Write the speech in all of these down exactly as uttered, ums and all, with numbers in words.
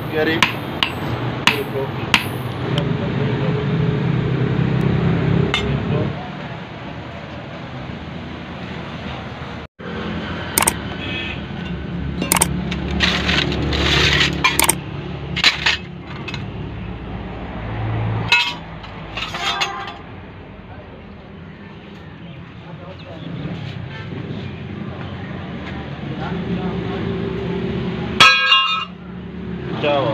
Gary. Ciao.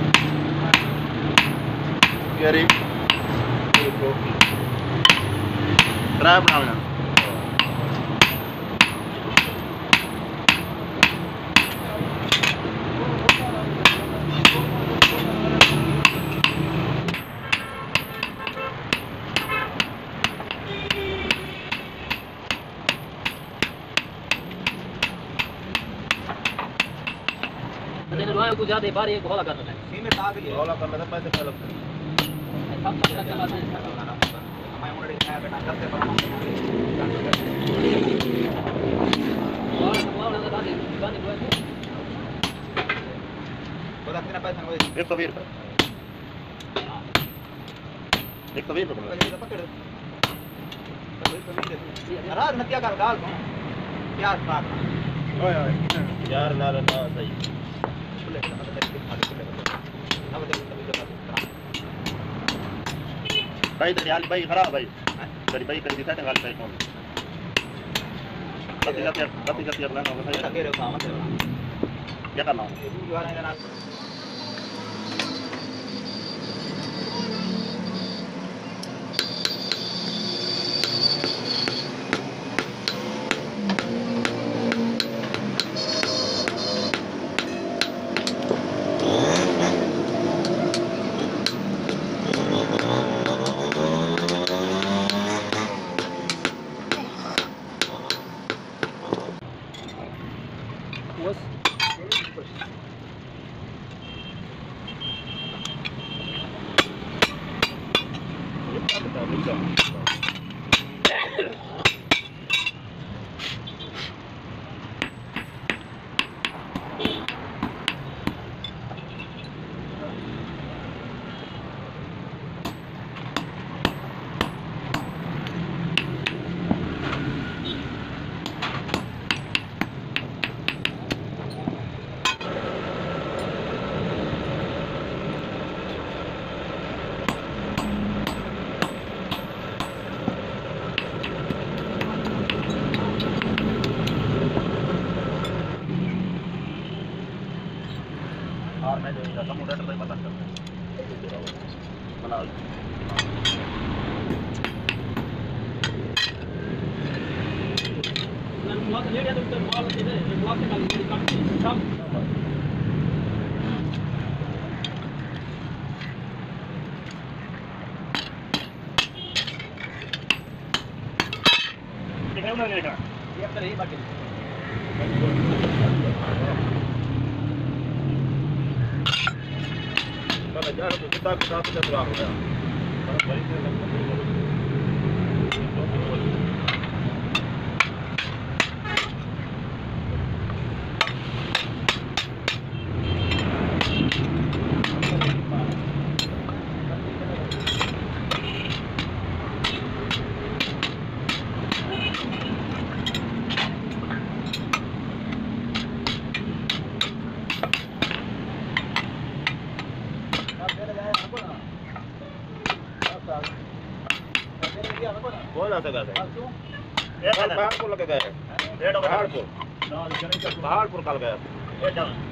Gary. Grab now. कुछ ज्यादा बार एक होला करना है सी में टाक ये होला करना था पैसे पहले सब सब चला है मैं ऑलरेडी खाया बेटा करते पर और और लगा दे गाने बोल बता कितना पैसा हो एक सौ बीस एक सौ बीस रुपए पकड़ यार नतिया कर डाल क्या बात ओए ओए यार ना ना सही भाई तो यार भाई खराब भाई तेरी भाई कर दिखा टेंगाल पे कौन कति कति कति कति अपना ना भाई लगे रे काम क्या करना है was और मैं जो इनका मोटर तो पता करता हूं बना मैं ब्लॉक ले गया तो ब्लॉक से ब्लॉक से काट सब देखो ना लेगा ये तो रही बाकी ya lo que está pasando de trabajo ya para país de la बोला सका है एक बाहर को लगा गया है पहाड़ को पहाड़ पर कल गया